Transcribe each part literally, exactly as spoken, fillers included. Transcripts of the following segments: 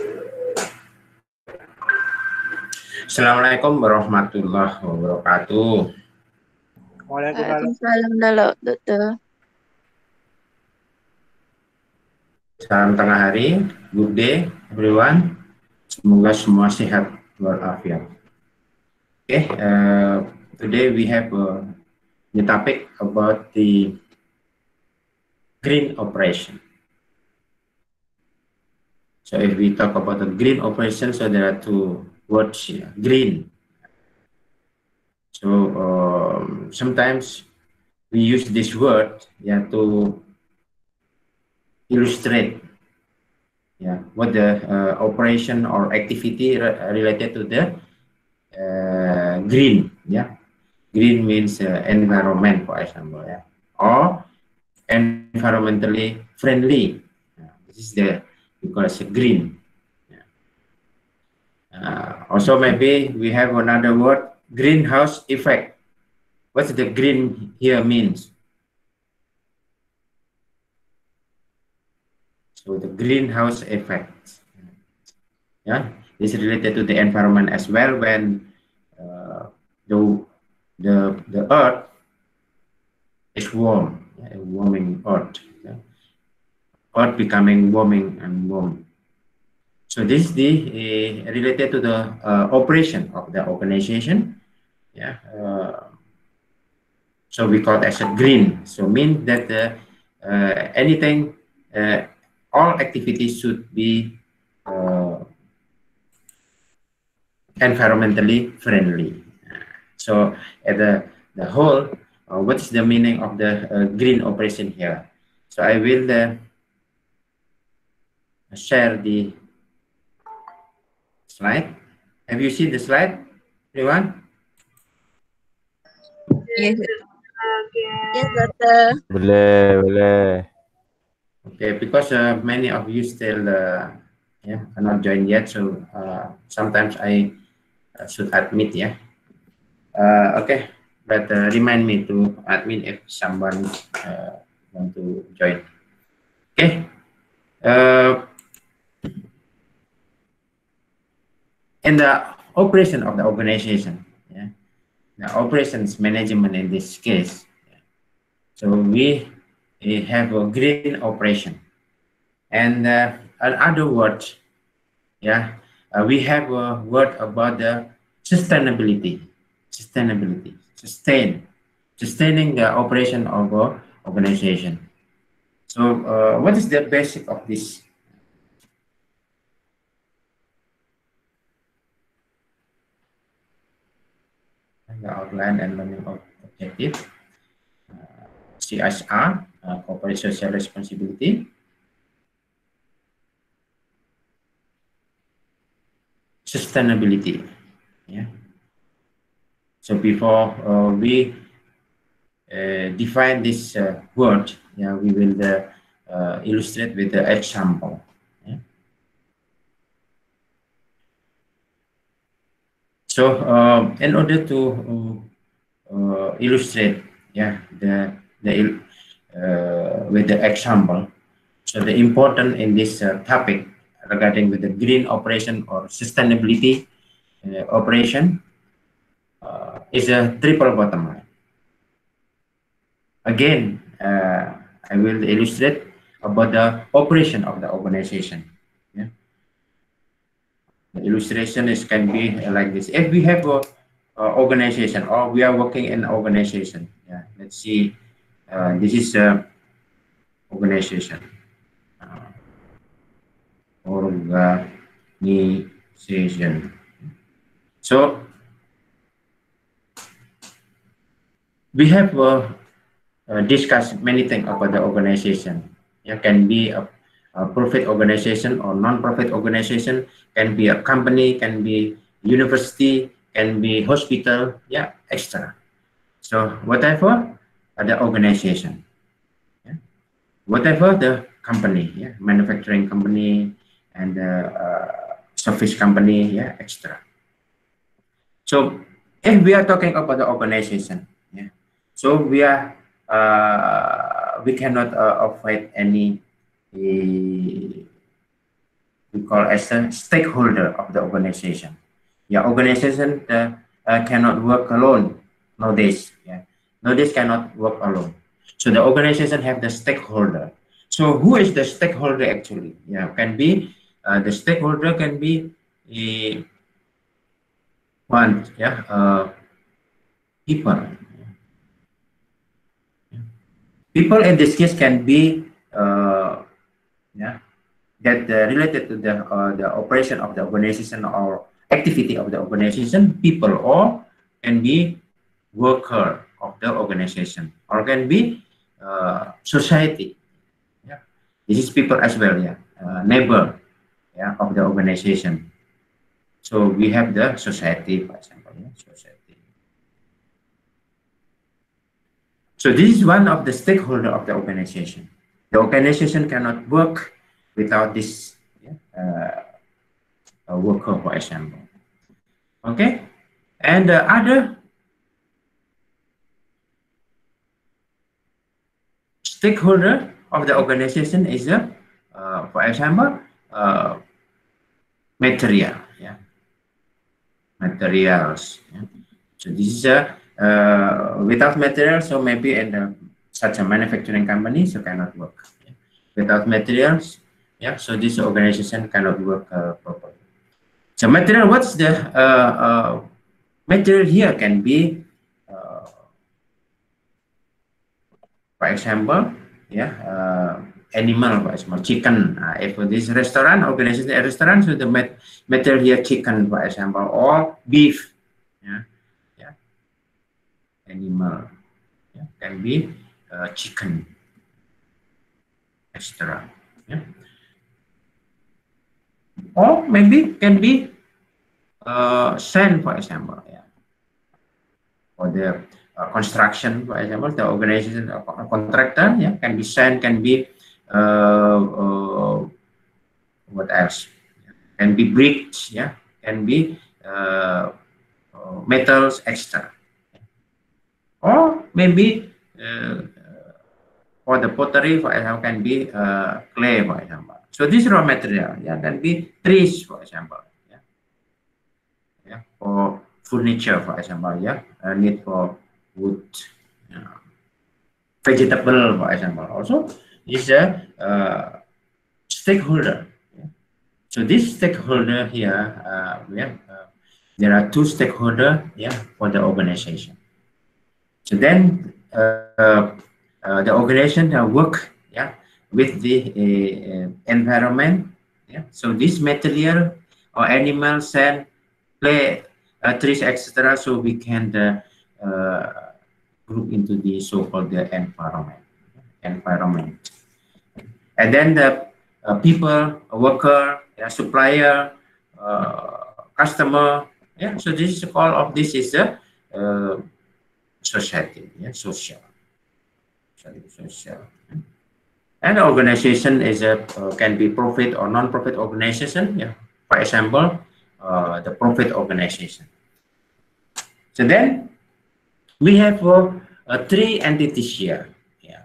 Assalamualaikum warahmatullahi wabarakatuh. Waalaikumsalam, dokter. Salam tengah hari, good day everyone. Semoga semua sehat walafiat. Okay, uh, today we have a new topic about the green operation. So if we talk about the green operation, so there are two words here, green. So um, sometimes we use this word yeah, to illustrate yeah, what the uh, operation or activity re related to the uh, green. Yeah, green means uh, environment, for example, yeah, or environmentally friendly. Yeah, this is the because green. Yeah. Uh, also, maybe we have another word, greenhouse effect. What's the green here means? So the greenhouse effect. Yeah, is related to the environment as well. When uh, the the the earth is warm, yeah, warming earth, yeah. Earth becoming warming and warm. So this is the uh, related to the uh, operation of the organization. Yeah. Uh, so we call it as a green. So mean that uh, uh, anything, uh, all activities should be uh, environmentally friendly. So at the the whole, uh, what is the meaning of the uh, green operation here? So I will uh, share the slide. Have you seen the slide, everyone? Yes, yes, dokter. Boleh, boleh. Okay, because uh, many of you still uh, yeah are not joined yet, so uh, sometimes I uh, should admit, yeah. Uh, okay, but uh, remind me to admit if someone uh, want to join. Okay. Uh, in the operation of the organization, yeah, the operations management in this case. Yeah. So we, we have a green operation, and uh, in other words, yeah, uh, we have a word about the sustainability, sustainability, sustain, sustaining the operation of our organization. So, uh, what is the basic of this? The outline and learning objective, uh, C S R, uh, corporate social responsibility. Sustainability, yeah. So before uh, we uh, define this uh, word, yeah, we will uh, uh, illustrate with the example. Yeah. So um, in order to uh, illustrate, yeah, the the uh, with the example, so the important in this uh, topic regarding with the green operation or sustainability uh, operation uh, is a triple bottom line. Again, uh, I will illustrate about the operation of the organization. Yeah. The illustration is can be like this. If we have a, a organization or we are working in an organization, yeah. Let's see. Uh, this is a organization. Uh, organization. So we have uh, uh, discussed many things about the organization. Yeah, can be a, a profit organization or non-profit organization, can be a company, can be university, can be hospital, yeah, extra. So whatever uh, the organization, yeah, whatever the company, yeah, manufacturing company and the uh, service company, yeah, extra. So if we are talking about the organization, yeah, so we are uh, we cannot uh, avoid any uh, we call as a stakeholder of the organization. Yeah, organization uh, uh, cannot work alone nowadays. Yeah, nowadays cannot work alone. So the organization have the stakeholder. So who is the stakeholder actually? Yeah, can be uh, the stakeholder can be a one. Yeah, uh, people. People in this case can be uh, yeah that uh, related to the uh, the operation of the organization or activity of the organization, people, or can be worker of the organization, or can be uh, society. Yeah, this is people as well. Yeah, uh, neighbor. Yeah, of the organization. So we have the society, for example. Yeah, society. So this is one of the stakeholder of the organization. The organization cannot work without this yeah, uh, worker, for example. Okay, and the other stakeholder of the organization is the, uh, for example, uh, material. Yeah, materials. Yeah. So this is a uh, without materials. So maybe in the, such a manufacturing company, so cannot work. Yeah. Without materials, yeah. So this organization cannot work uh, properly. So material. What's the uh, uh, material here? Can be, uh, for example, yeah, uh, animal, for example, chicken. Uh, if this restaurant organization a restaurant, so the mat material here chicken, for example, or beef. Yeah, yeah, animal. Yeah, can be uh, chicken, et cetera. Yeah, or maybe can be uh, sand, for example. Yeah, for the uh, construction, for example, the organization uh, contractor. Yeah, can be sand, can be uh, uh, what else? Can be bricks. Yeah, can be uh, uh, metals, extra, or maybe uh, for the pottery, for example, can be uh, clay, for example. So this raw material, yeah, can be trees, for example, yeah, yeah, for furniture, for example, yeah, uh, need for wood, yeah. Vegetable, for example, also is a uh, stakeholder. Yeah. So this stakeholder here, uh, yeah, uh, there are two stakeholder, yeah, for the organization. So then uh, uh, the organization uh, work, yeah, with the uh, environment. Yeah. So this material or animal cell, play, uh, trees, et cetera. So we can uh, uh, group into the so-called the environment. Environment, and then the uh, people, a worker, a supplier, uh, customer. Yeah. So this is all of this is the uh, society. Yeah, social. Social. And the organization is a uh, can be profit or non-profit organization. Yeah, for example, uh, the profit organization. So then we have uh, uh, three entities here. Yeah,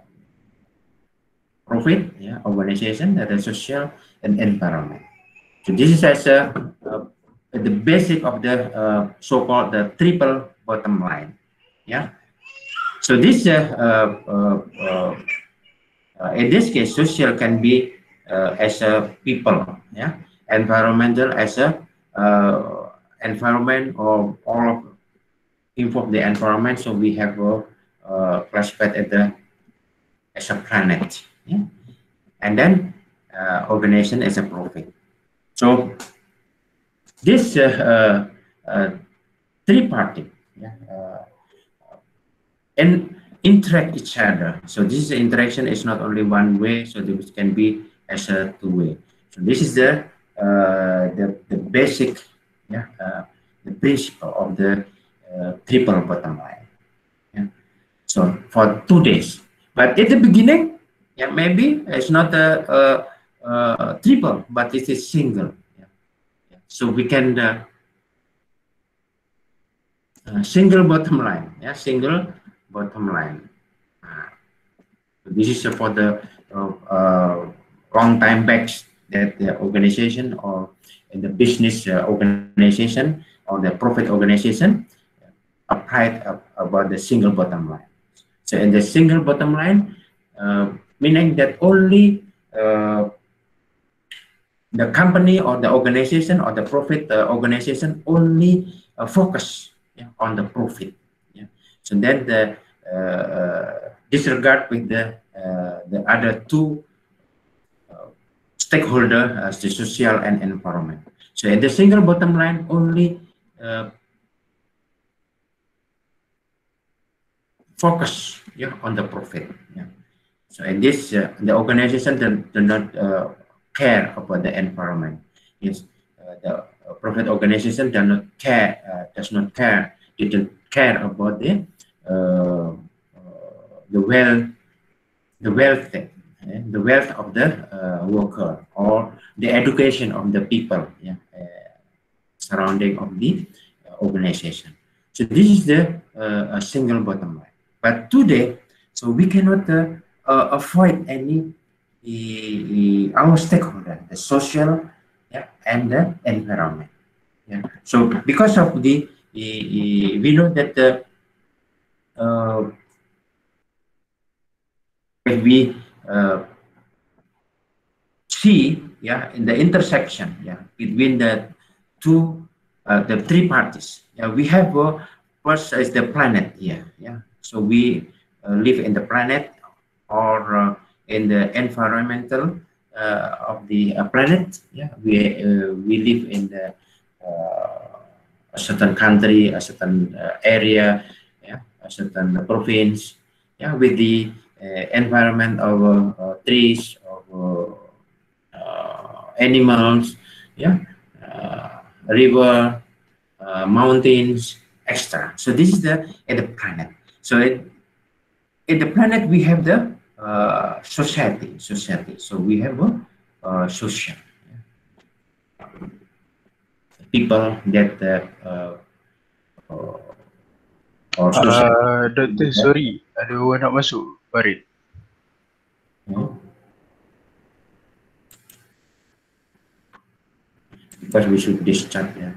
profit, yeah, organization, that is social, and environment. So this is as a uh, the basic of the uh, so-called the triple bottom line. Yeah. So this uh, uh, uh, Uh, in this case, social can be uh, as a people, yeah, environmental as a uh, environment or all of involve the environment. So we have a uh, classified as the as a planet, yeah, and then uh, organization as a profit. So this uh, uh, uh, three party, yeah, uh, and interact each other. So this interaction is not only one way, so this can be as a two way. So this is the uh, the, the basic, yeah, uh, the principle of the uh, triple bottom line. Yeah. So for two days, but at the beginning, yeah, maybe it's not a, a, a triple, but it is single. Yeah. Yeah. So we can uh, uh, single bottom line, yeah, single bottom line. Uh, this is for the uh, uh, long time back. that the organization or in the business uh, organization or the profit organization applied uh, about the single bottom line. So in the single bottom line, uh, meaning that only uh, the company or the organization or the profit uh, organization only uh, focus yeah, on the profit. Yeah. So then the uh, uh, disregard with the uh, the other two uh, stakeholder as the social and environment. So in the single bottom line only uh, focus yeah, on the profit. Yeah. So in this, uh, the organization do, do not uh, care about the environment. Yes, uh, the uh, profit organization does not care, uh, does not care, didn't care about the uh, uh, the wealth, the wealth, eh, the wealth of the uh, worker or the education of the people, yeah, uh, surrounding of the uh, organization. So this is the uh, a single bottom line. But today, so we cannot uh, uh, avoid any uh, our stakeholder, the social, yeah, and the environment. Yeah. So because of the, uh, we know that the uh, when we uh, see, yeah, in the intersection, yeah, between the two, uh, the three parties. Yeah, we have uh, first is the planet here. Yeah, so we uh, live in the planet or uh, in the environmental uh, of the uh, planet. Yeah, we uh, we live in the uh, a certain country, a certain uh, area, yeah, a certain province. Yeah, with the uh, environment of uh, uh, trees, of uh, uh, animals, yeah, uh, river, uh, mountains, et cetera. So this is the uh, the planet. So it, in the planet we have the uh, society, society. So we have a uh, social people that uh, uh, or social. Uh, Doktor, sorry, ada orang nak masuk, Farid. Hmm? Because we should discharge, yeah.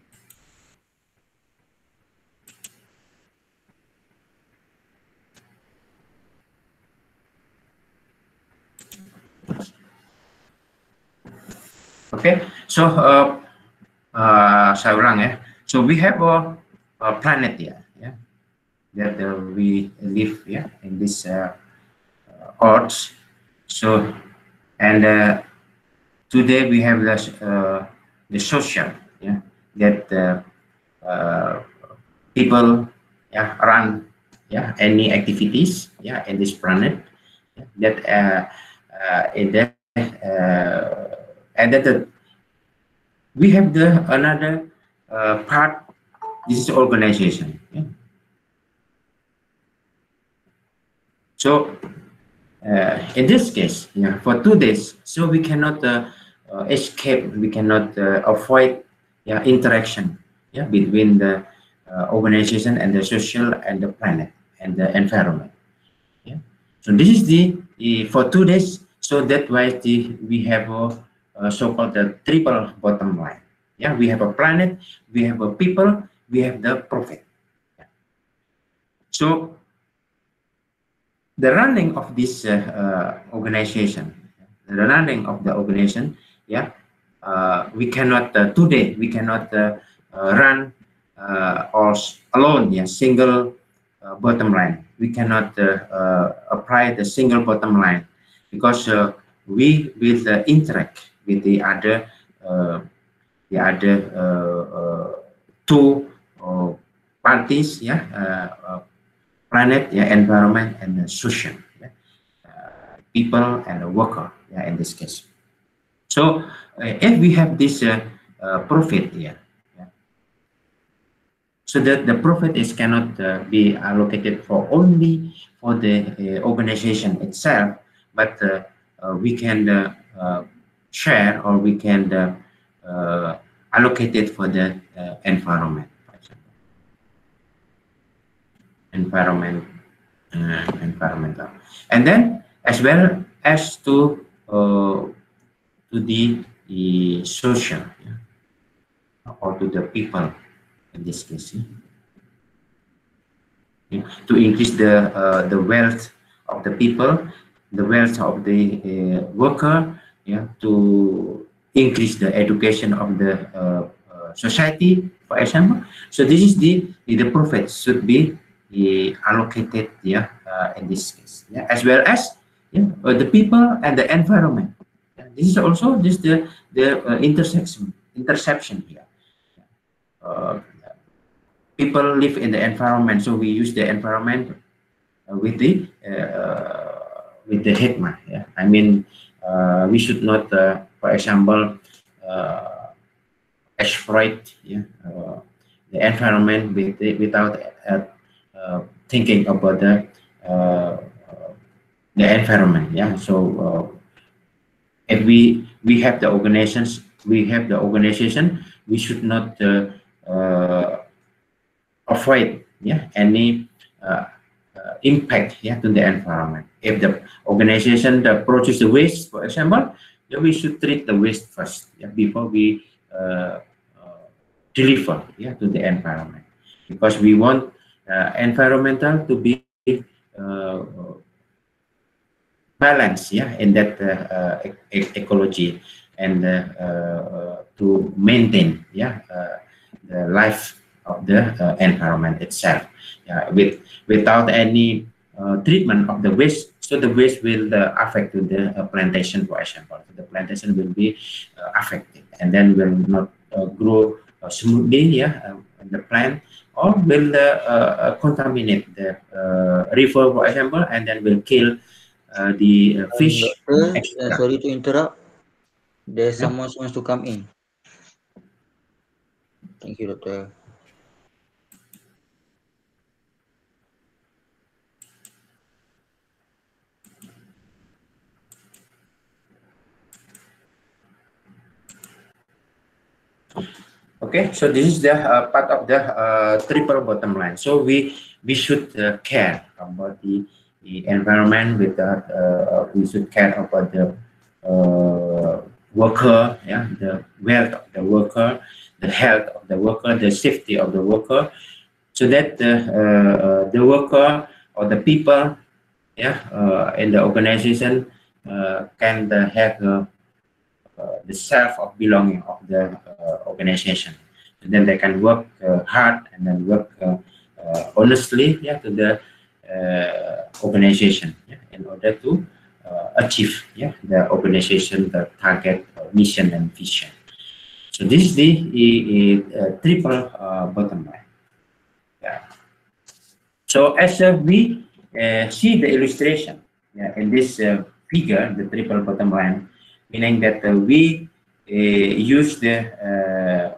Okay, so uh, uh, saya ulang ya. So we have a, a planet here, yeah, that uh, we live, yeah, in this uh, uh, Earth. So, and uh, today we have the uh, the social, yeah, that uh, uh, people, yeah, run, yeah, any activities, yeah, in this planet, yeah, that uh, uh, in the uh, and that the, we have the another uh, part. This is organization. Yeah. So uh, in this case, yeah, for two days, so we cannot uh, uh, escape. We cannot uh, avoid, yeah, interaction, yeah, between the uh, organization and the social and the planet and the environment. Yeah. So this is the, the for two days. So that why the we have a uh, so-called the triple bottom line. Yeah, we have a planet, we have a people, we have the profit. Yeah. So the running of this uh, uh, organization, the running of the organization, yeah, uh, we cannot uh, today we cannot uh, uh, run uh, or alone, yeah, single uh, bottom line. We cannot uh, uh, apply the single bottom line because uh, we will uh, interact with the other uh, the other uh, uh, two uh, parties, yeah, uh, uh, planet, yeah, environment, and uh, social, yeah, uh, people and the worker, yeah, in this case. So uh, if we have this uh, uh, profit here, yeah, so that the profit is cannot uh, be allocated for only for the uh, organization itself, but uh, uh, we can uh, uh, share or we can uh, uh, allocate it for the uh, environment, for example. environment uh, environmental, and then as well as to uh, to to the, the social, yeah, or to the people in this case, yeah, to increase the uh, the wealth of the people, the wealth of the uh, worker, yeah, to increase the education of the uh, uh, society, for example. So this is the the profit should be uh, allocated, yeah, uh, in this case, yeah, as well as, yeah, uh, the people and the environment. Yeah, this is also this the the uh, intersection interception here. Uh, People live in the environment, so we use the environment uh, with the uh, with the hikmah. Yeah, I mean, uh, we should not, uh, for example, uh, exploit, yeah, uh, the environment with the, without uh, uh, thinking about the uh, the environment. Yeah, so uh, if we we have the organizations, we have the organization, we should not uh, uh, avoid, yeah, any uh, uh, impact, yeah, to the environment. If the organization that produces the waste, for example, yeah, we should treat the waste first, yeah, before we uh, uh, deliver, yeah, to the environment, because we want uh, environmental to be uh, balanced, yeah, in that uh, uh, e ecology, and uh, uh, to maintain, yeah, uh, the life of the uh, environment itself, uh, with without any uh, treatment of the waste. So the waste will uh, affect to the uh, plantation, for example. So the plantation will be uh, affected, and then will not uh, grow uh, smoothly, yeah, uh, the plant, or will uh, uh, contaminate the uh, river, for example, and then will kill uh, the uh, fish. Um, doctor, uh, sorry to interrupt. There's Yeah. someone who wants to come in. Thank you, doctor. Okay, so this is the uh, part of the uh, triple bottom line. So we we should uh, care about the, the environment. With that, uh, we should care about the uh, worker, yeah, the wealth of the worker, the health of the worker, the safety of the worker, so that the uh, the worker or the people, yeah, uh, in the organization uh, can uh, have uh, uh, the self of belonging of the uh, organization. And then they can work uh, hard and then work uh, uh, honestly, yeah, to the uh, organization, yeah, in order to uh, achieve, yeah, the organization, the target, uh, mission, and vision. So this is the, the uh, triple uh, bottom line. Yeah. So as uh, we uh, see the illustration, yeah, in this uh, figure, the triple bottom line, meaning that uh, we uh, use the uh,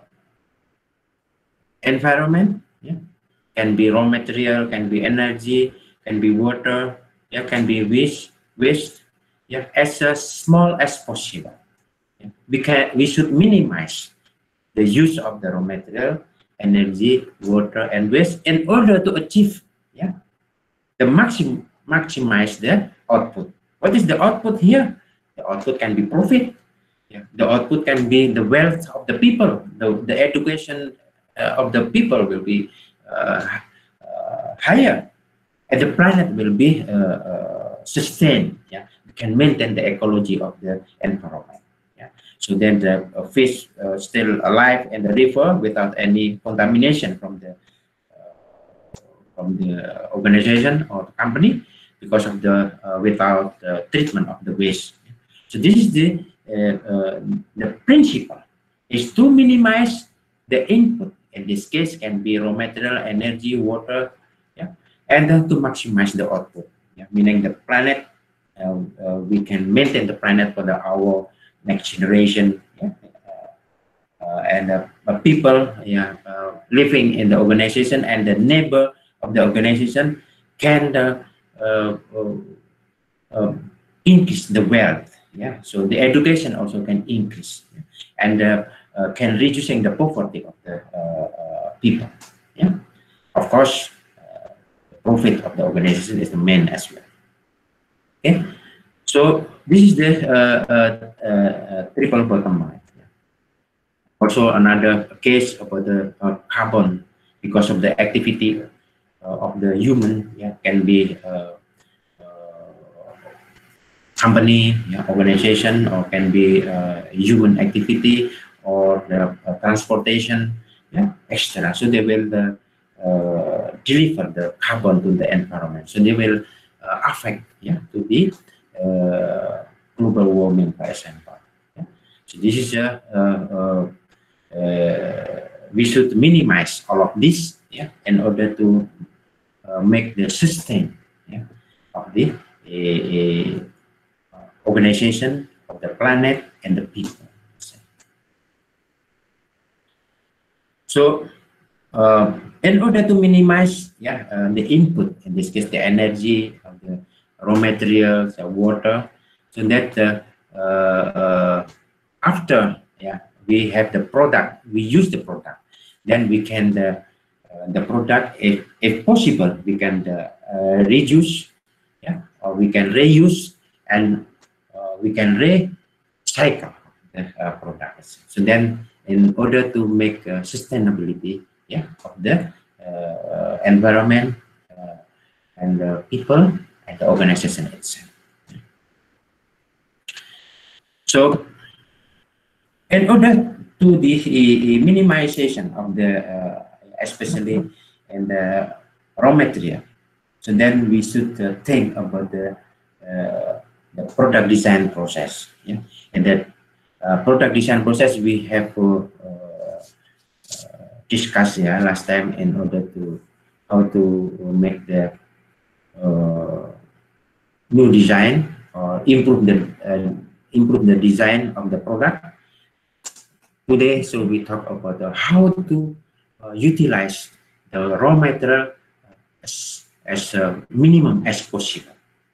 environment, yeah, can be raw material, can be energy, can be water, yeah, can be waste, waste, yeah, as uh, small as possible. Yeah. We can, we should minimize the use of the raw material, energy, water, and waste in order to achieve, yeah, the maximum, maximize the output. What is the output here? The output can be profit. Yeah. The output can be the wealth of the people. The, the education uh, of the people will be uh, uh, higher, and the planet will be uh, uh, sustained. Yeah. We can maintain the ecology of the environment. Yeah. So then the uh, fish uh, still alive in the river without any contamination from the uh, from the organization or the company, because of the uh, without uh, treatment of the waste. So this is the uh, uh, the principle is to minimize the input. In this case, can be raw material, energy, water, yeah, and then to maximize the output. Yeah, meaning the planet, uh, uh, we can maintain the planet for the our next generation. Yeah, uh, uh, and uh, people, yeah, uh, living in the organization and the neighbor of the organization can uh, uh, uh, increase the wealth. Yeah, so the education also can increase, yeah, and uh, uh, can reducing the poverty of the uh, uh, people. Yeah, of course, uh, the profit of the organization is the main as well. Okay, so this is the uh, uh, uh, triple bottom line. Also, another case about the uh, carbon, because of the activity uh, of the human, yeah, can be uh, uh, company, yeah, organization, or can be uh, human activity or the uh, transportation, yeah, et cetera. So they will uh, uh, deliver the carbon to the environment. So they will uh, affect, yeah, to the uh, global warming, for example. Yeah. So this is a uh, uh, uh, we should minimize all of this, yeah, in order to uh, make the sustain, yeah, of the uh, organization, of the planet, and the people. So, uh, in order to minimize, yeah, uh, the input, in this case, the energy of the raw materials, the water, so that uh, uh, after, yeah, we have the product, we use the product, then we can uh, uh, the product, if if possible, we can uh, uh, reduce, yeah, or we can reuse, and uh, we can recycle the uh, products. So then, in order to make uh, sustainability, yeah, of the uh, environment uh, and the people and the organization itself. So, in order to the uh, minimization of the, uh, especially in the raw material, so then we should uh, think about the uh, the product design process. Yeah, and that uh, product design process we have to uh, uh, discuss, yeah, last time, in order to how to make the uh, new design or improve the uh, improve the design of the product. Today, so we talk about uh, how to uh, utilize the raw material as, as uh, minimum as possible.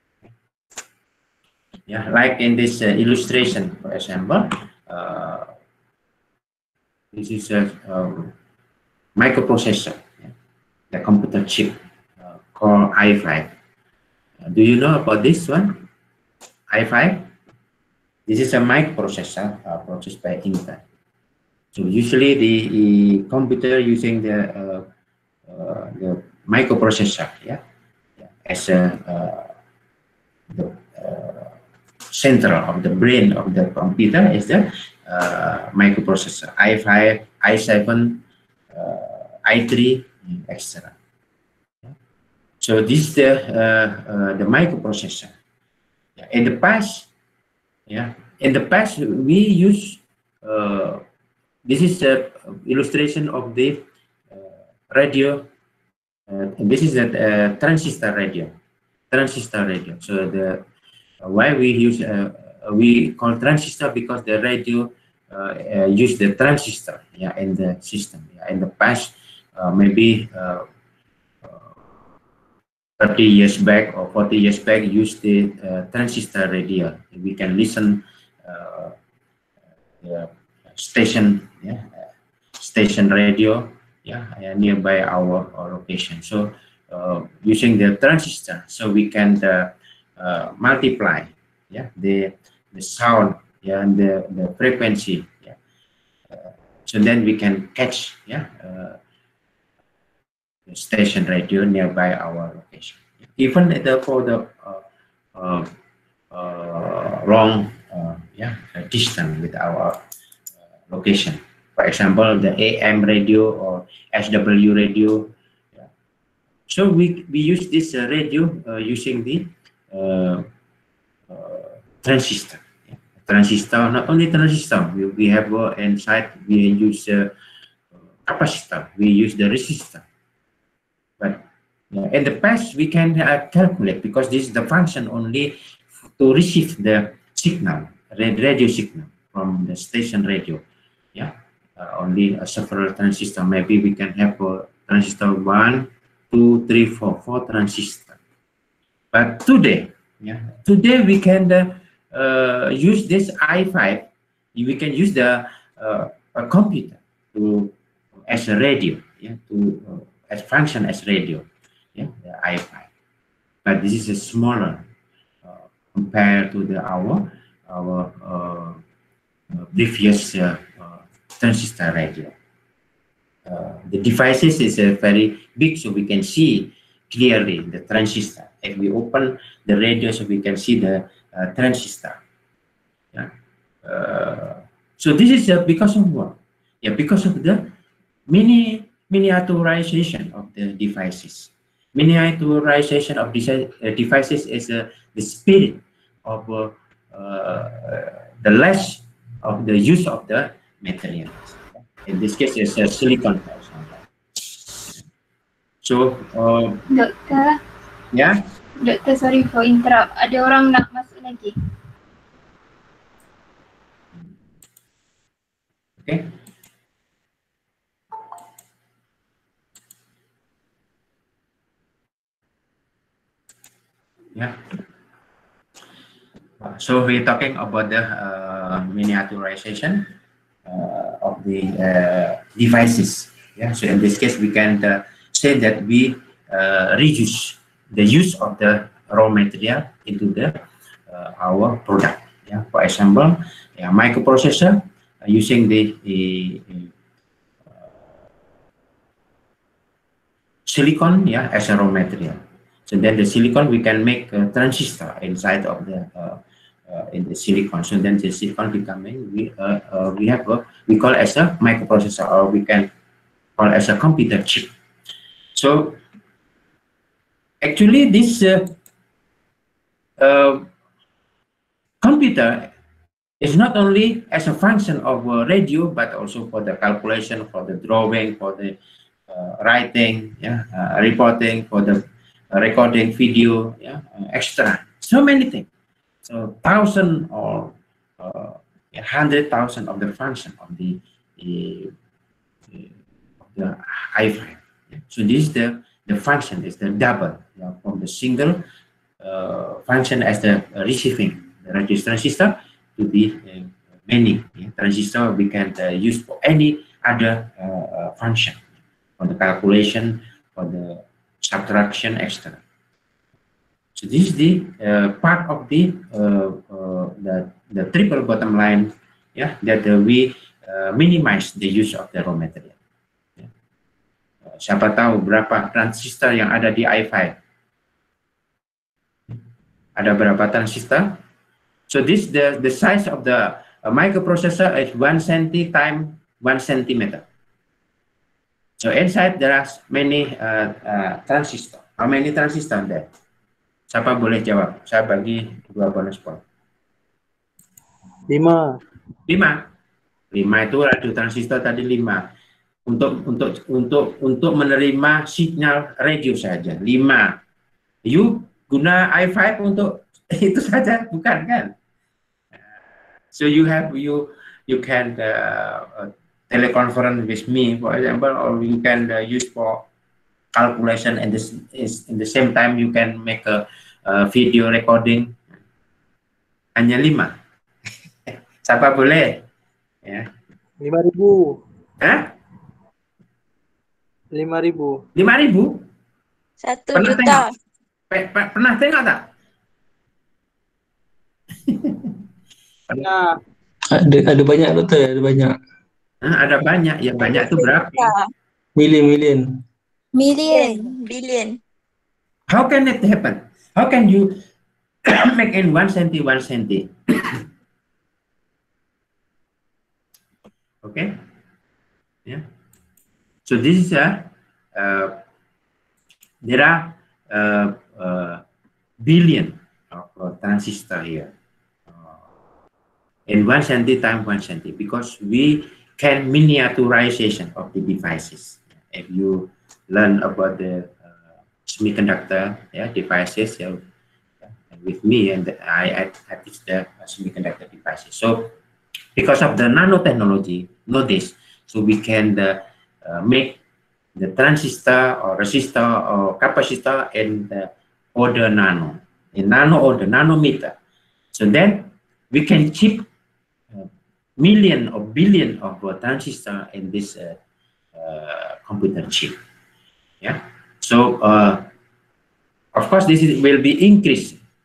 Yeah, like in this uh, illustration, for example, uh, this is a um, microprocessor, yeah, the computer chip uh, called i five. Uh, do you know about this one? i five? This is a microprocessor uh, processed by Intel. So usually the, the computer using the uh, uh, the microprocessor, yeah, yeah, as a uh, the uh, center of the brain of the computer is the uh, microprocessor i five, i seven, uh, i three, et cetera. So this is the uh, uh, the microprocessor. In the past, yeah, in the past we use. Uh, This is a illustration of the uh, radio. Uh, this is a uh, transistor radio. Transistor radio. So the uh, why we use uh, we call transistor, because the radio uh, uh, use the transistor, yeah, in the system. Yeah. In the past, uh, maybe uh, thirty years back or forty years back, use the uh, transistor radio. We can listen. Uh, the station, yeah, station radio, yeah, uh, nearby our, our location. So uh, using the transistor, so we can uh, uh, multiply, yeah, the the sound, yeah, and the, the frequency, yeah. Uh, so then we can catch, yeah, uh, the station radio nearby our location. Even the, for the uh, uh, uh, long, uh, yeah, distance with our location. For example, the A M radio or S W radio. Yeah. So we, we use this uh, radio uh, using the uh, uh, transistor. Yeah. Transistor, not only transistor, we, we have uh, inside, we use uh, capacitor, we use the resistor. But yeah, in the past, we can uh, calculate, because this is the function only to receive the signal, radio signal from the station radio. Yeah, uh, only uh, several transistors. Maybe we can have a transistor one, two, three, four, four transistors. But today, yeah, today we can uh, uh, use this i five. We can use the uh, a computer to as a radio, yeah, to uh, as function as radio, yeah, the i five. But this is a smaller uh, compared to the our our uh, previous uh, uh, transistor radio. Uh, the devices is uh, very big, so we can see clearly the transistor. If we open the radio, so we can see the uh, transistor. Yeah. Uh, so this is uh, because of what? Yeah, because of the mini miniaturization of the devices. Miniaturization of these uh, devices is uh, the spirit of uh, uh, the less of the use of the materials. In this case, it's a silicon. So, uh, Doktor, yeah. Doktor, sorry for interrupt. Ada orang nak masuk lagi. Okay. Yeah. So we're talking about the uh, miniaturization uh, of the uh, devices. Yeah. So in this case, we can uh, say that we uh, reduce the use of the raw material into the uh, our product. Yeah. For example, yeah, microprocessor uh, using the, the uh, silicon, yeah, as a raw material. So then the silicon, we can make a transistor inside of the uh, uh, in the silicon. So then the silicon becoming we uh, uh, we have a we call as a microprocessor, or we can call as a computer chip. So actually, this uh, uh, computer is not only as a function of a radio, but also for the calculation, for the drawing, for the uh, writing, yeah, uh, reporting, for the uh, recording video, yeah, uh, extra, so many things. So thousand or uh, hundred thousand of the function of the, the, the i-five. Yeah. So this is the the function is the double, yeah, from the single uh, function as the uh, receiving the radio transistor to the uh, many yeah, transistor we can uh, use for any other uh, uh, function, for the calculation, for the subtraction, et cetera. So this is the uh, part of the uh, uh, the the triple bottom line, yeah, that uh, we uh, minimize the use of the raw material. Yeah. Uh, siapa tahu berapa transistor yang ada di i-five? Ada berapa transistor? So this the the size of the uh, microprocessor is one centi time one centimeter. So inside there are many uh, uh, transistor. How many transistor there? Siapa boleh jawab? Saya bagi dua bonus point. Lima. Lima. Lima itu radio transistor tadi lima. Untuk untuk untuk untuk menerima sinyal radio saja lima. You guna i-five untuk itu saja, bukan kan? So you have you you can uh, uh, teleconference with me, for example, or you can uh, use for calculation, and this is in the same time you can make a, a video recording. Hanya lima. Siapa boleh? Ya. Lima ribu. Hah? Lima ribu. Lima ribu? Satu Pernah juta. tengok? Pe- pe- Pernah tengok tak? Nah, Ada ada banyak doktor, ada banyak. Hah, ada banyak. Ya banyak itu berapa? Million million. Million. Billion. How can it happen? How can you make in one centi, one centi? Okay. Yeah. So this is a uh, there are uh, uh, billion of uh, transistor here. In one centi time one centi, because we can miniaturization of the devices. If you learn about the uh, semiconductor, yeah, devices, yeah, with me, and I, I, I teach the semiconductor devices. So because of the nanotechnology, know this, so we can uh, uh, make the transistor or resistor or capacitor in the order nano, in nano order, nanometer. So then we can chip million or billion of uh, transistor in this uh, uh, computer chip. Yeah. So uh, of course this is, will be increased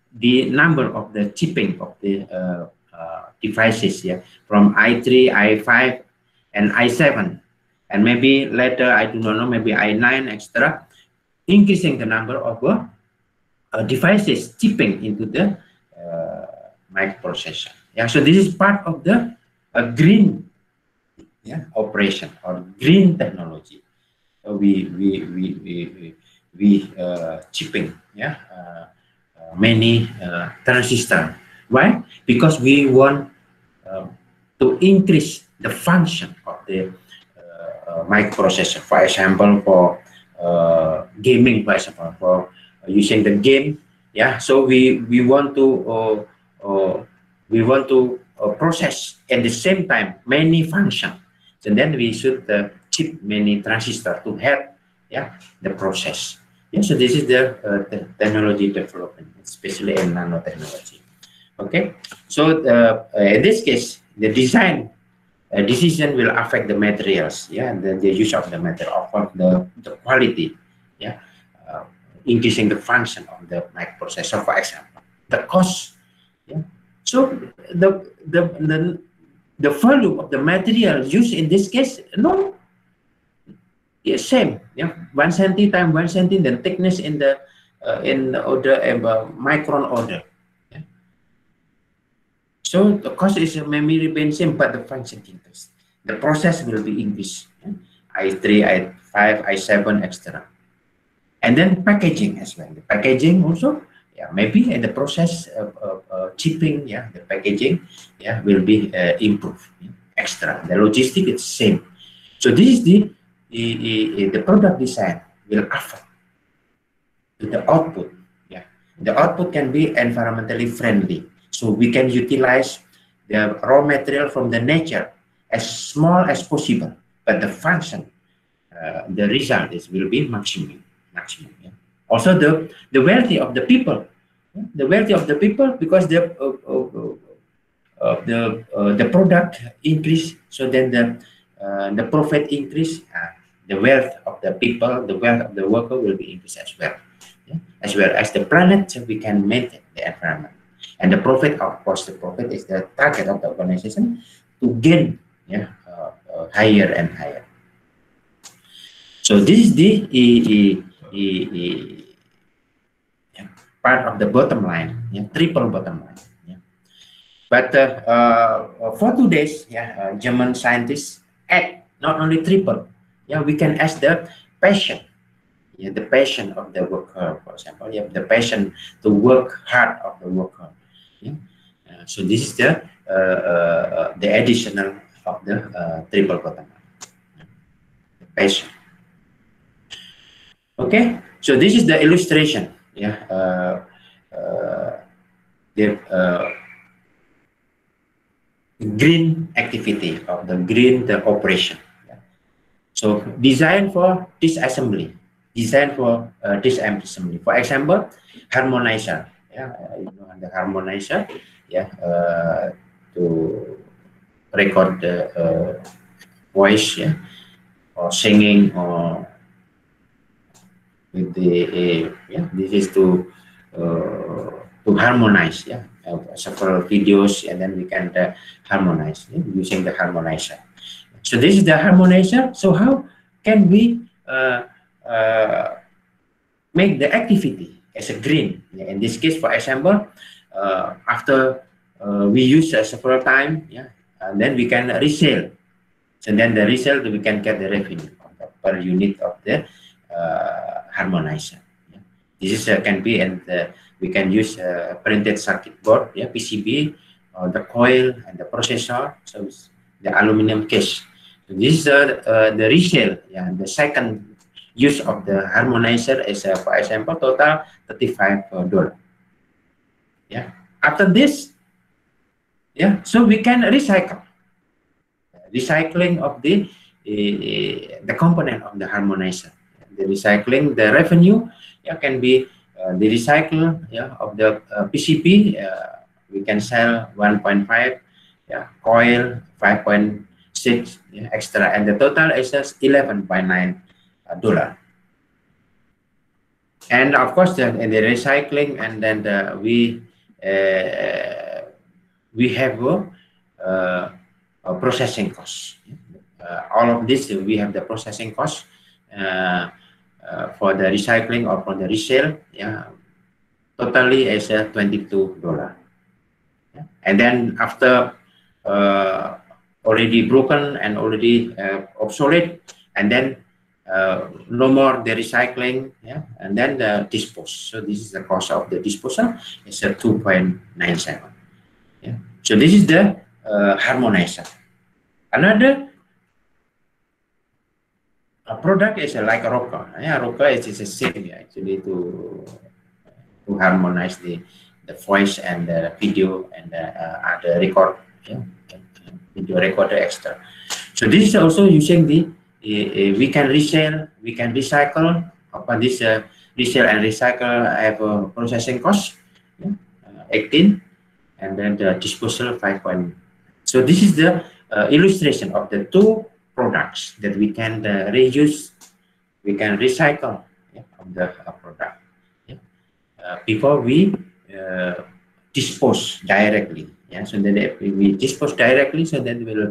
the number of the chipping of the uh, uh, devices, yeah, from i three, i five, and i seven, and maybe later, I do not know, maybe i nine, et cetera, increasing the number of uh, uh, devices chipping into the uh, microprocessor. Yeah, so this is part of the uh, green, yeah, operation or green technology. Uh, we we we we we, we uh, chipping, yeah, uh, uh, many uh, transistor. Why? Because we want uh, to increase the function of the uh, uh, microprocessor. For example, for uh, gaming, for example, for using the game, yeah. So we we want to uh, uh, we want to uh, process at the same time many function. So then we should uh, chip many transistors to help, yeah, the process. Yeah. So this is the, uh, the technology development, especially in nanotechnology. Okay. So uh, in this case, the design uh, decision will affect the materials, yeah, and the, the use of the material, of the the quality, yeah. Uh, increasing the function of the microprocessor, for example, the cost, yeah. So the the the the volume of the material used in this case, no, yes, same, yeah, one centi times one centi, the thickness in the uh, in the order uh, micron order. Yeah. So the cost is maybe remain same, but the function increase. The process will be increased. Yeah. i three, i five, i seven, et cetera. And then packaging as well. The packaging also, yeah, maybe in the process of, of uh, chipping, yeah, the packaging, yeah, will be uh, improved, yeah, extra. The logistic is same. So this is the the, the the product design will affect to the output. Yeah, the output can be environmentally friendly. So we can utilize the raw material from the nature as small as possible, but the function, uh, the result is will be maximum. Maximum, yeah. Also, the the wealthy of the people, yeah, the wealthy of the people, because the uh, uh, uh, the uh, the product increase, so then the uh, the profit increase, uh, the wealth of the people, the wealth of the worker will be increased as well, yeah? As well as the planet, so we can maintain the environment, and the profit, of course, the profit is the target of the organization to gain, yeah, uh, uh, higher and higher. So this is the, the, the The, the yeah, part of the bottom line, yeah, triple bottom line. Yeah. But uh, uh, for today's, yeah, uh, German scientists add not only triple, yeah, we can ask the passion, yeah, the passion of the worker, for example, yeah, the passion to work hard of the worker. Yeah. Uh, so this is the uh, uh, the additional of the uh, triple bottom line, yeah. The passion. Okay, so this is the illustration, yeah, uh, uh, the uh, green activity of the green the operation. Yeah. So design for disassembly, design for uh, disassembly. For example, harmonizer, yeah, uh, you know, the harmonizer, yeah, uh, to record the uh, voice, yeah, or singing or with the uh, yeah, this is to uh, to harmonize, yeah, uh, several videos, and then we can uh, harmonize, yeah, using the harmonizer. So this is the harmonizer. So how can we uh, uh, make the activity as a green? Yeah, in this case, for example, uh, after uh, we use uh, several time, yeah, and then we can resell. So then the resell, we can get the revenue per unit of the uh, harmonizer. Yeah. This is uh, can be, and uh, we can use uh, printed circuit board, yeah, P C B, or the coil and the processor. So it's the aluminum case. So this is uh, uh, the resale. Yeah, the second use of the harmonizer is, uh, for example, total thirty-five dollars. Yeah. After this, yeah, so we can recycle. Recycling of the uh, the component of the harmonizer. The recycling, the revenue, yeah, can be uh, the recycle, yeah, of the uh, P C B. Uh, we can sell one point five, yeah, coil five point six, yeah, extra, and the total is just eleven point nine dollar. and of course, the, the recycling, and then the, we uh, we have uh, a processing costs. Uh, all of this, we have the processing cost uh, uh, for the recycling or for the resale. Yeah, totally is a twenty-two dollar. Yeah. And then after uh, already broken and already uh, obsolete, and then uh, no more the recycling, yeah, and then the dispose. So this is the cost of the disposal. It's a two point nine seven. Yeah. So this is the uh, harmonizer. Another a product is uh, like a rocker. Yeah, rocker is, is a same actually to to harmonize the the voice and the video and the uh, other record, yeah, video recorder extra. So this is also using the uh, we can resell, we can recycle. Upon this uh, resell and recycle have a processing cost, yeah, uh, eighteen, and then the disposal five point. So this is the uh, illustration of the two products that we can uh, reuse, we can recycle, yeah, of the uh, product, yeah, uh, before we uh, dispose directly. Yeah, so then if we dispose directly, so then we'll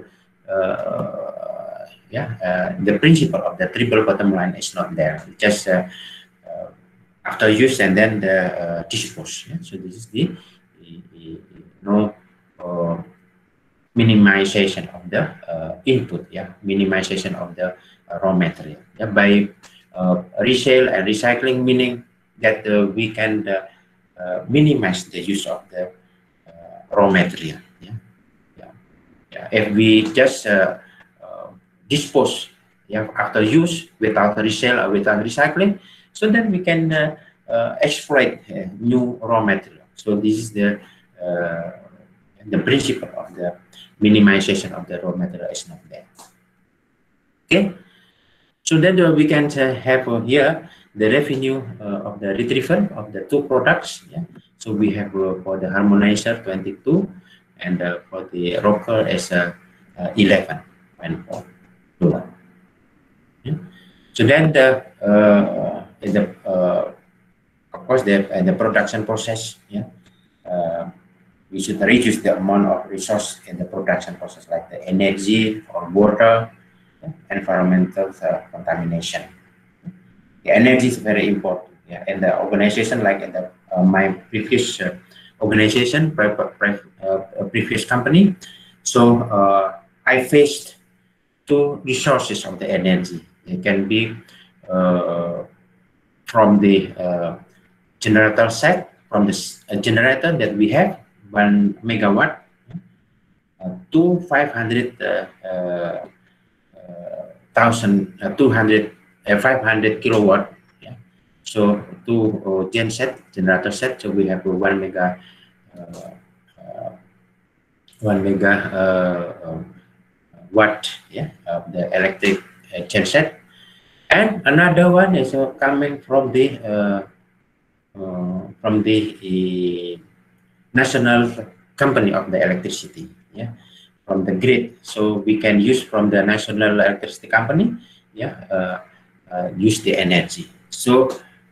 uh, yeah, uh, the principle of the triple bottom line is not there. Just uh, uh, after use and then the uh, dispose. Yeah? So this is the, the, the no uh, minimization of the uh, input. Yeah, minimization of the uh, raw material. Yeah? By uh, resale and recycling, meaning that uh, we can uh, uh, minimize the use of the uh, raw material. Yeah? Yeah. Yeah. If we just uh, dispose, yeah, after use without resale or without recycling, so then we can uh, uh, exploit uh, new raw material. So this is the uh, the principle of the minimization of the raw material is not there. Okay, so then uh, we can uh, have uh, here the revenue uh, of the retrieval of the two products. Yeah, so we have uh, for the harmonizer twenty-two, and uh, for the rocker is uh, uh, eleven point four. Yeah. So then the uh, in the uh, of course the uh, the production process, yeah, uh, we should reduce the amount of resource in the production process, like the energy or water, yeah, environmental uh, contamination. The energy is very important. Yeah, in the organization, like in the uh, my previous uh, organization, pre pre uh, previous company. So uh, I faced two resources of the energy. It can be uh, from the uh, generator set, from the uh, generator that we have, one megawatt, uh, to five hundred uh, uh, thousand, uh, two hundred, uh, five hundred kilowatt. Yeah. So two uh, gen set, generator set. So we have one mega, uh, uh, one mega. Uh, uh, watt, yeah, of the electric uh, genset, and another one is uh, coming from the uh, uh, from the uh, national company of the electricity, yeah, from the grid. So we can use from the national electricity company, yeah, uh, uh, use the energy. So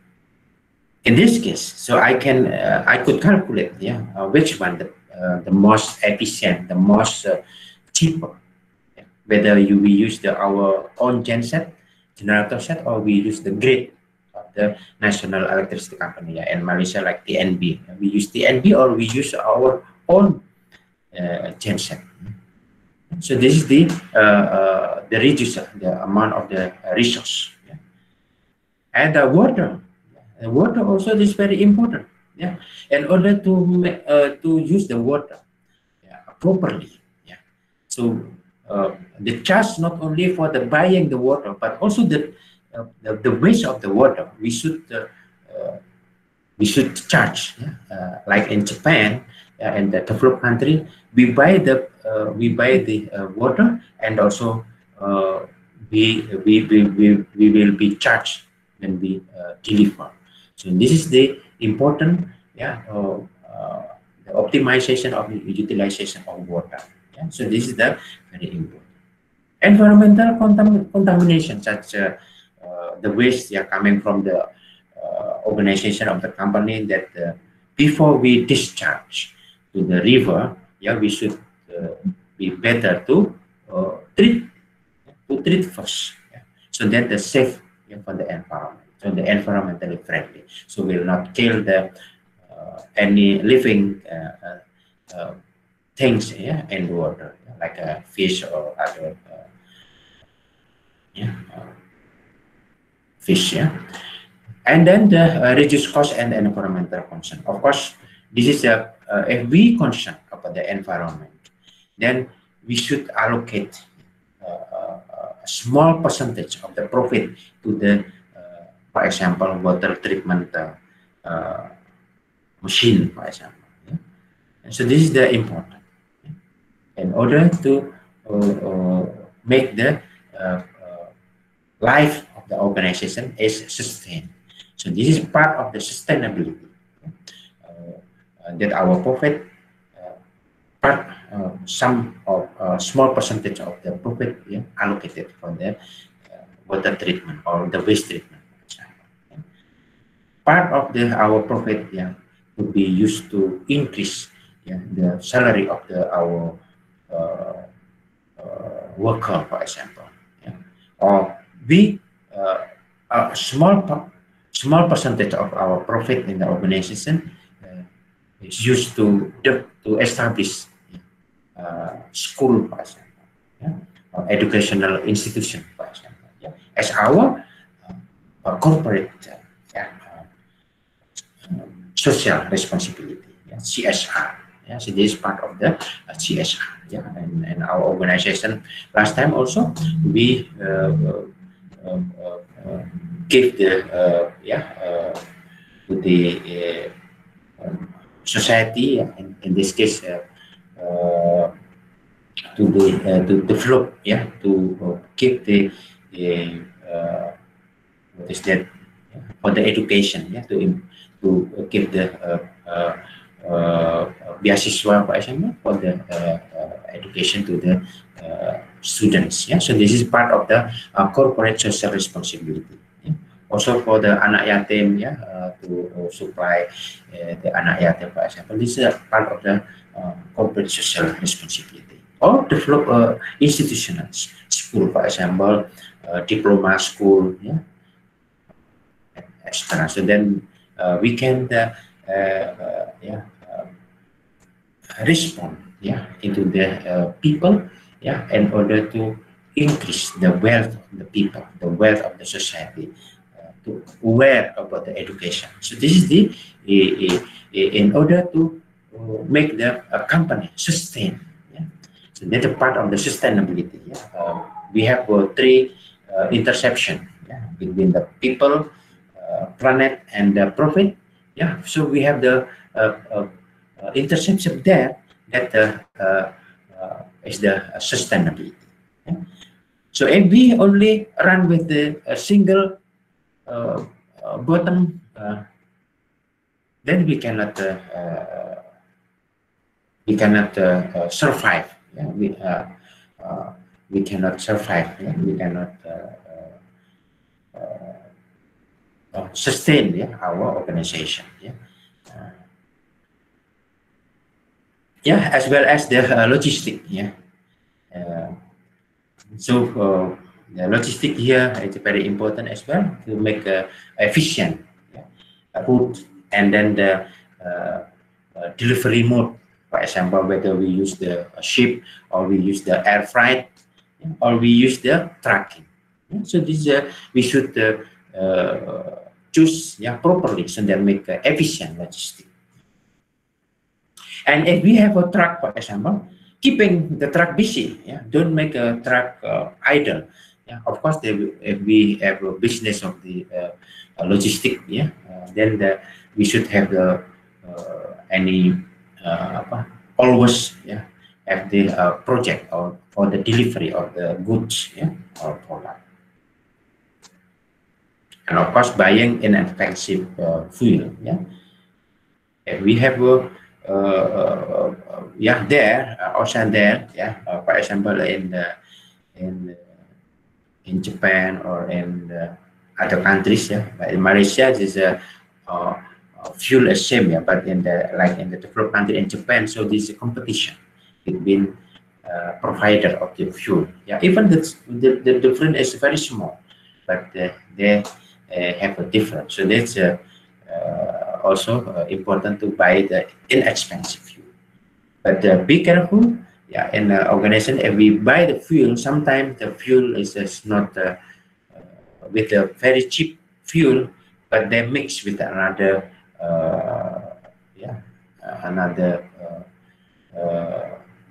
in this case, so I can uh, I could calculate, yeah, uh, which one the uh, the most efficient, the most uh, cheaper. Whether you we use the our own genset, generator set, or we use the grid of the national electricity company, yeah, in Malaysia, like T N B. We use T N B or we use our own uh, genset. So this is the uh, uh, the reducer, the amount of the resource. Yeah. And the water, the water also is very important. Yeah, in order to uh, to use the water, yeah, properly. Yeah, so. Uh, the charge not only for the buying the water, but also the uh, the, the waste of the water. We should uh, uh, we should charge, yeah? uh, like in Japan, uh, in the developed country, we buy the uh, we buy the uh, water, and also uh, we, we we we we will be charged when we uh, deliver. So this is the important, yeah, uh, uh, the optimization of the utilization of water. Yeah? So this is the very important. Environmental contam contamination, such uh, uh, the waste, yeah, coming from the uh, organization of the company that uh, before we discharge to the river, yeah, we should uh, be better to uh, treat to treat first, yeah, so that the safe, yeah, for the environment, so the environmentally friendly, so will not kill the uh, any living uh, uh, uh, things, yeah, in the water, yeah, like a fish or other uh, yeah, uh, fish, yeah. And then the uh, reduce cost and environmental concern. Of course, this is a uh, if we concern about the environment, then we should allocate uh, uh, a small percentage of the profit to the, uh, for example, water treatment uh, uh, machine, for example. Yeah? And so this is the important, yeah? In order to uh, uh, make the uh, uh, life of the organization is sustained. So this is part of the sustainability, uh, uh, that our profit, uh, part, uh, some of uh, small percentage of the profit, yeah, allocated for the uh, water treatment or the waste treatment. Yeah. Part of the our profit, yeah, would be used to increase, yeah, the salary of the our uh, uh, worker, for example, yeah. Or we uh, a small small percentage of our profit in the organization uh, is used to to establish uh, school, for example, yeah, or educational institution, for example, yeah, as our uh, corporate uh, yeah, uh, um, social responsibility, yeah, C S R. Yeah, so this is part of the uh, C S R. Yeah, and, and our organization last time also we uh, uh, uh, uh, give the uh, yeah uh, to the uh, um, society, yeah, in, in this case uh, uh, to the uh, to develop, yeah, to uh, keep the uh, what is that, yeah, for the education, yeah, to to give the uh, uh, uh, beasiswa, for example, for the uh, uh, education to the uh, students. Yeah, so this is part of the uh, corporate social responsibility. Yeah? Also for the anak yatim, yeah, uh, to uh, supply uh, the anak yatim, for example, this is a part of the uh, corporate social responsibility. Or develop uh, institutional school, for example, uh, diploma school, yeah, et cetera. So then uh, we can uh, uh, yeah. respond, yeah, into the uh, people, yeah, in order to increase the wealth of the people, the wealth of the society, uh, to aware about the education. So this is the uh, uh, in order to uh, make the uh, company sustain. Yeah? So that's a part of the sustainability. Yeah? Uh, we have uh, three uh, intersection, yeah, between the people, uh, planet, and the profit. Yeah, so we have the uh, uh, Uh, intersection there that uh, uh, uh, is the uh, sustainability. Yeah? So if we only run with the a single uh, uh, bottom, uh, then we cannot uh, uh, we cannot uh, uh, survive. Yeah? We uh, uh, we cannot survive. Yeah? We cannot uh, uh, uh, sustain, yeah, our organization. Yeah. Uh, Yeah, as well as the uh, logistic. Yeah, uh, so uh, the logistic here is very important as well to make uh, efficient, yeah, route, and then the uh, uh, delivery mode. For example, whether we use the uh, ship or we use the air freight, yeah, or we use the trucking. Yeah? So this uh, we should uh, uh, choose, yeah, properly, so that make uh, efficient logistic. And if we have a truck, for example, keeping the truck busy, yeah, don't make a truck uh, idle. Yeah, of course, they, if we have a business of the uh, logistic, yeah, uh, then the, we should have the uh, any uh, always, yeah, have the uh, project or for the delivery of the goods, yeah, or product. And of course, buying inexpensive uh, fuel, yeah. If we have a Uh, uh, uh, yeah, there, uh, also there, yeah. Uh, for example, in the, in in Japan or in the, other countries. Yeah, but in Malaysia, this is a uh, uh, fuel is same. Yeah, but in the like in the developed country in Japan, so this is a competition between uh, provider of the fuel. Yeah, even the the, the difference is very small, but uh, they uh, have a difference. So that's uh, uh, also uh, important to buy the inexpensive fuel. But uh, be careful. Yeah, in the organization, if we buy the fuel, sometimes the fuel is just not uh, uh, with a very cheap fuel, but they mix with another, uh, yeah, uh, another uh, uh,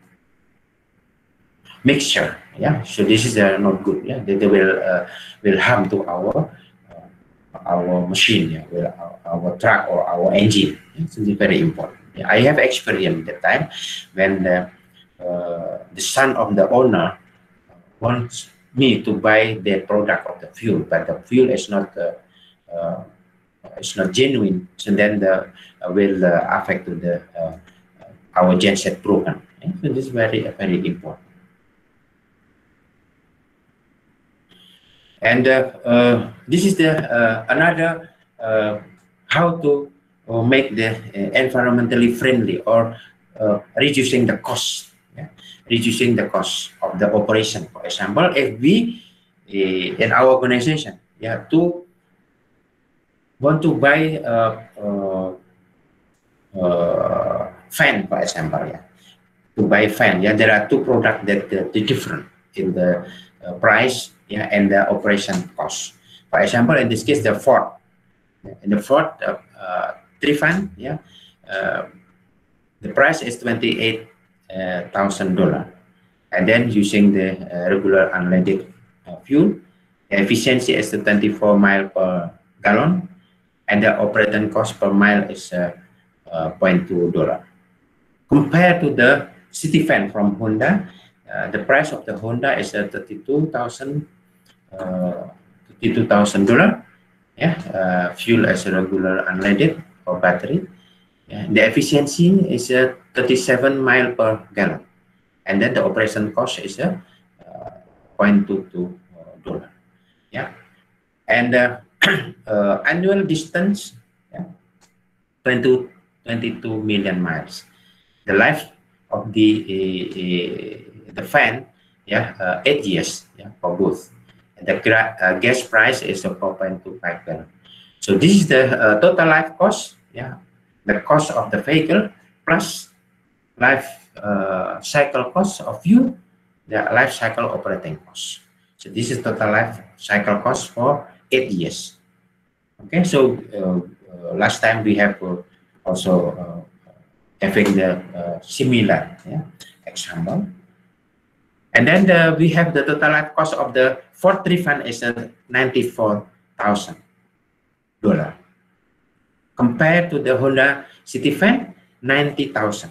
mixture. Yeah, so this is uh, not good. Yeah, they, they will uh, will harm to our uh, our machine. Yeah, will our, our truck or our engine. Yeah, so it's very important. Yeah, I have experience that time when. Uh, Uh, the son of the owner wants me to buy the product of the fuel, but the fuel is not uh, uh, it's not genuine. So then the uh, will uh, affect to the uh, our genset broken. Okay? So this is very very important. And uh, uh, this is the uh, another uh, how to uh, make the uh, environmentally friendly or uh, reducing the cost. Yeah, reducing the cost of the operation. For example, if we uh, in our organization, yeah, to want to buy a, a, a fan, for example, yeah, to buy fan, yeah, there are two products that uh, the different in the uh, price, yeah, and the operation cost. For example, in this case, the Ford, in the Ford uh, uh, three fan, yeah, uh, the price is twenty-eight. Uh, thousand dollar, and then using the uh, regular unleaded uh, fuel, the efficiency is the twenty-four mile per gallon, and the operating cost per mile is uh, uh, zero point two dollar. Compared to the City Fan from Honda, uh, the price of the Honda is uh, thirty-two thousand uh, thirty-two thousand dollar. Yeah, uh, fuel as a regular unleaded or battery. Yeah, the efficiency is a uh, thirty-seven mile per gallon, and then the operation cost is a uh, zero point two two dollar. Yeah, and uh, uh, annual distance, yeah, twenty-two million miles. The life of the uh, uh, the fan, yeah, uh, eight years, yeah, for both. And the uh, gas price is a four point two five gallon. So this is the uh, total life cost, yeah. The cost of the vehicle plus life uh, cycle cost of fuel, the life cycle operating cost. So this is total life cycle cost for eight years. Okay, so uh, uh, last time we have uh, also uh, having the uh, similar, yeah, example. And then the, we have the total life cost of the Ford three fan is uh, ninety-four thousand dollars. Compared to the Honda City Fan, ninety thousand.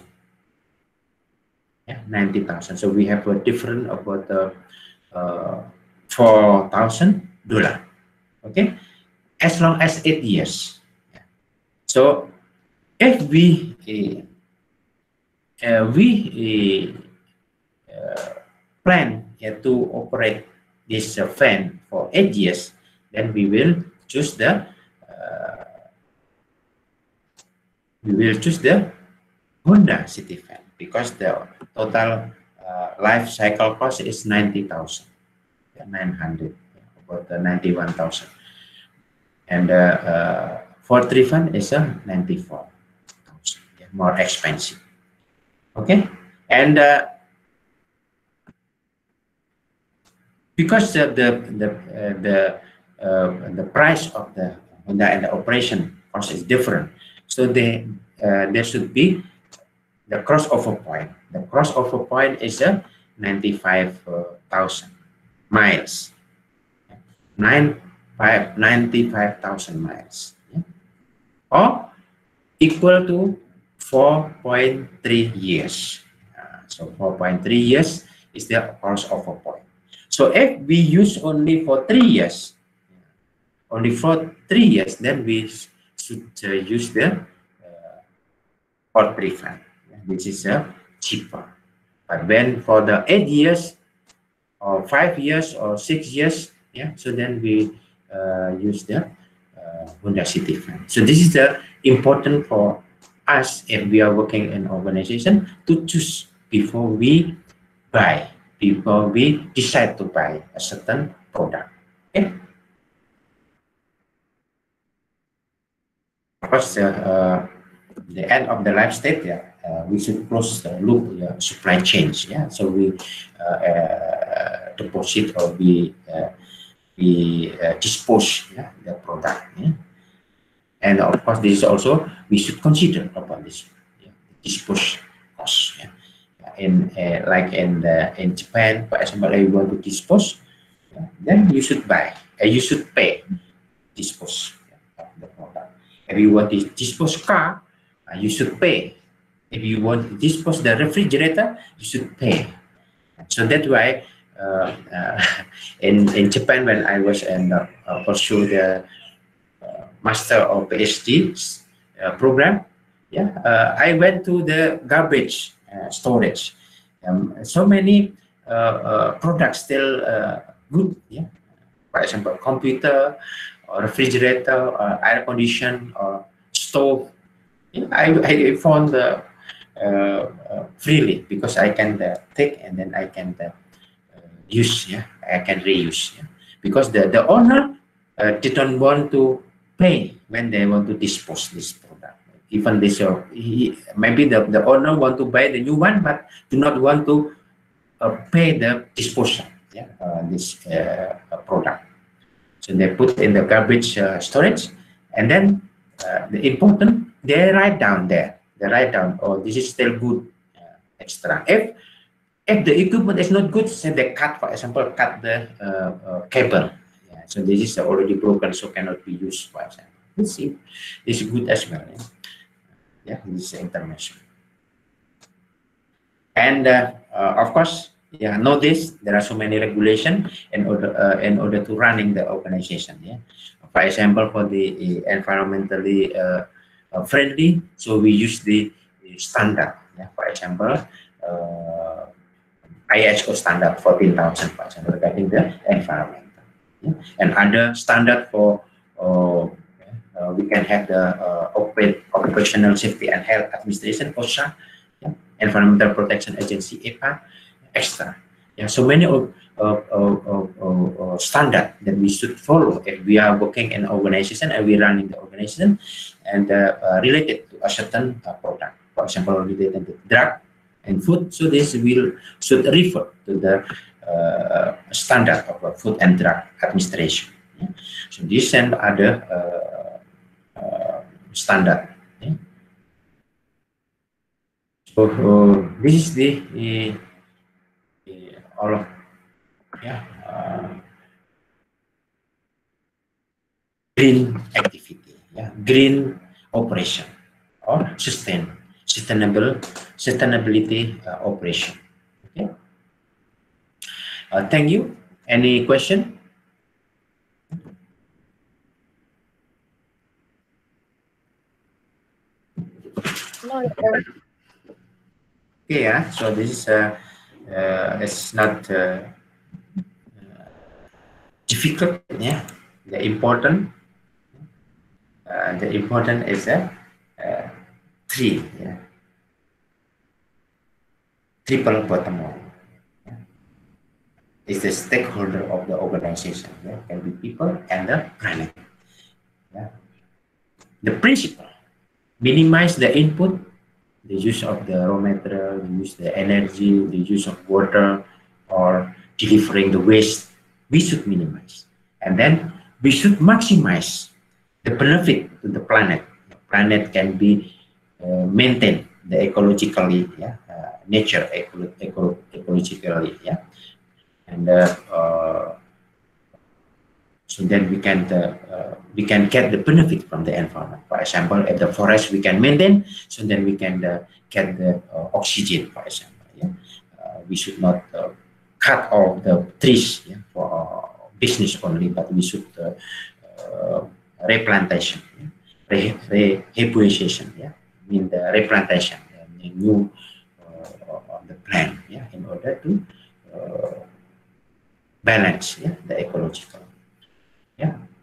Yeah, ninety thousand. So we have a difference about the uh, four thousand dollars. Okay, as long as eight years. Yeah. So if we uh, uh, we uh, plan uh, to operate this uh, fan for eight years, then we will choose the we will choose the Honda City Fan because the total uh, life cycle cost is ninety thousand, yeah, nine hundred, yeah, about the ninety-one thousand, and uh, uh, Ford three fan is a uh, ninety-four thousand, yeah, more expensive. Okay, and uh, because uh, the the uh, the uh, the price of the Honda and the operation cost is different. So they, uh, there should be the crossover point. The crossover point is a uh, ninety-five thousand miles. ninety-five thousand miles. Yeah? Or equal to four point three years. Uh, so four point three years is the crossover point. So if we use only for three years, only for three years, then we should uh, use the uh, Ford three fan, which is uh, cheaper. But when for the eight years or five years or six years, yeah, so then we uh, use the uh, Honda City Fund. So this is the important for us if we are working in organization to choose before we buy, before we decide to buy a certain product. Okay. Of course, uh, uh, the end of the life state, yeah, uh, we should close the loop, yeah, supply chains. Yeah, so we uh, uh, deposit or we uh, we uh, dispose, yeah, the product. Yeah? And of course, this is also we should consider about this, yeah, dispose cost. Yeah? In uh, like in the, in Japan, for example, if you want to dispose, yeah, then you should buy, uh, you should pay dispose, yeah, of the product. If you want to dispose car, uh, you should pay. If you want to dispose the refrigerator, you should pay. So that's why uh, uh, in in Japan, when I was in uh, uh, pursue the uh, master or PhD uh, program, yeah, uh, I went to the garbage uh, storage. Um, so many uh, uh, products still uh, good. Yeah, for example, computer, or refrigerator, or air condition, or stove. Yeah, I, I found the uh, uh, freely because I can uh, take and then I can uh, use. Yeah, I can reuse. Yeah? Because the the owner uh, didn't want to pay when they want to dispose this product. Even this, uh, he, maybe the, the owner want to buy the new one, but do not want to uh, pay the disposal. Yeah, uh, this uh, product. So they put in the garbage uh, storage, and then uh, the important, they write down there. They write down, oh, this is still good, uh, extra. If if the equipment is not good, say they cut, for example, cut the uh, uh, cable. Yeah, so this is already broken, so cannot be used, for example. This is, this is good as well. Yeah, yeah, this is international. And uh, uh, of course, yeah, know this. There are so many regulations in order uh, in order to running the organization. Yeah, for example, for the uh, environmentally uh, uh, friendly, so we use the uh, standard. Yeah, for example, uh, I S O standard fourteen thousand, for example, regarding the environment. Yeah? And other standard for uh, uh, we can have the uh, Occupational Safety and Health Administration, OSHA, yeah? Environmental Protection Agency, E P A. Extra. Yeah, so many of uh, uh, uh, uh, standard that we should follow if we are working in an organization and we running the organization and uh, uh, related to a certain uh, product, for example, related to drug and food. So this will should refer to the uh, standard of uh, Food and Drug Administration. Yeah? So this and other uh, uh, standard. Yeah? So uh, this is the uh, all of yeah uh, green activity, yeah, green operation or sustain sustainable sustainability uh, operation. Okay. Uh, thank you. Any question? No, sir. Okay. Yeah. So this is uh, uh, it's not uh, uh, difficult. Yeah, the important uh, the important is a uh, uh, three. Yeah, triple bottom line. Yeah. Is the stakeholder of the organization. Yeah, can be people and the planet. Yeah. The principle: minimize the input, the use of the raw material, the use the energy, the use of water, or delivering the waste. We should minimize, and then we should maximize the benefit to the planet. The planet can be uh, maintained the ecologically, yeah, uh, nature eco eco ecologically, yeah, and uh, uh, so then we can uh, uh, we can get the benefit from the environment. For example, at the forest we can maintain, so then we can uh, get the uh, oxygen. For example, yeah, uh, we should not uh, cut off the trees, yeah, for uh, business only, but we should uh, uh, replantation, yeah? re reforestation, yeah, I mean the replantation, yeah, the new uh, of the plant, yeah, in order to uh, balance, yeah, the ecological. Yeah,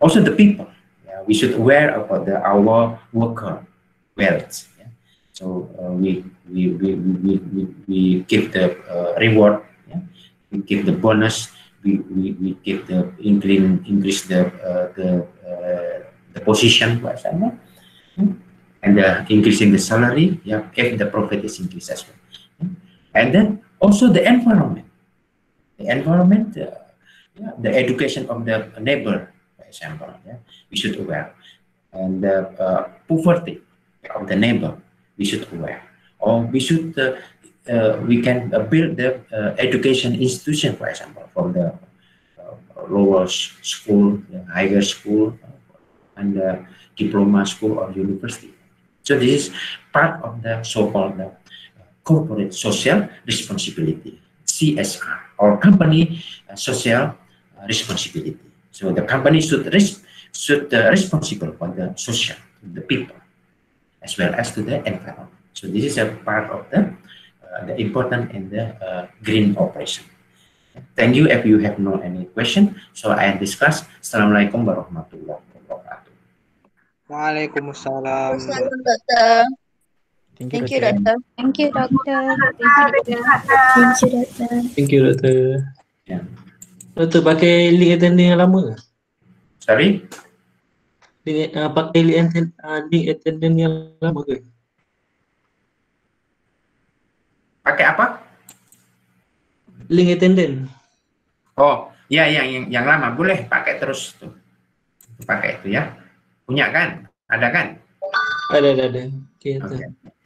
also the people. Yeah, we should aware about the our worker wealth. Yeah. So uh, we, we, we, we, we, we give the uh, reward, yeah? We give the bonus, we, we, we give the increase, increase the uh, the uh, the position, for example, yeah? And uh, increasing the salary, yeah, if the profit is increased as well. Yeah? And then also the environment, the environment, uh, yeah, the education of the neighbor, for example, yeah, we should aware, and the uh, poverty of the neighbor, we should aware, or we should uh, uh, we can uh, build the uh, education institution, for example, from the uh, lower school, the higher school, and the diploma school or university. So this is part of the so-called uh, corporate social responsibility, C S R, or company uh, social uh, responsibility. So the company should res should uh, responsible for the social, the people, as well as to the environment. So this is a part of the uh, the important in the uh, green operation. Thank you. If you have no any question, so I discuss. Assalamualaikum warahmatullahi wabarakatuh. Salam, Waalaikumsalam. Doctor. Thank Thank you, you, Doctor. Doctor. Thank you, doctor. Thank you, doctor. Thank you, Doctor. Thank you, Doktor. Yeah. Doktor pakai link attending yang lama? Sorry. Link, uh, pakai link, attend, uh, link attending yang lama ke? Pakai apa? Link attendant. Oh, ya yang yang yang lama boleh pakai terus tuh. Pakai itu ya. Punya kan? Ada kan? Ada, ada, ada. Okay, Oke. okay.